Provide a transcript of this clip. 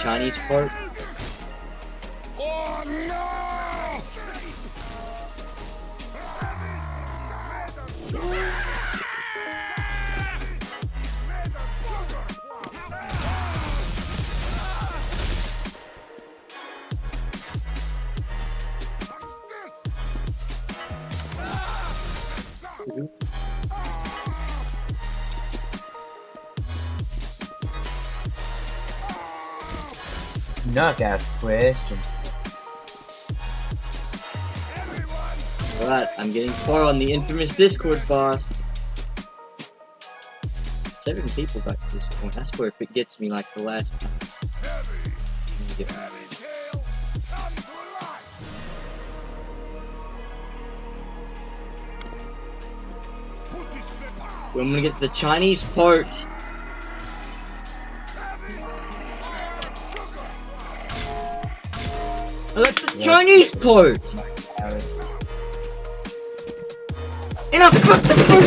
Chinese part. Oh no! Not ask question. Alright, I'm getting far on the infamous Discord boss. 7 people got to this point. I swear if it gets me like the last time. Well, I'm gonna get to the Chinese part. Oh, that's the Chinese part! And I fucked the first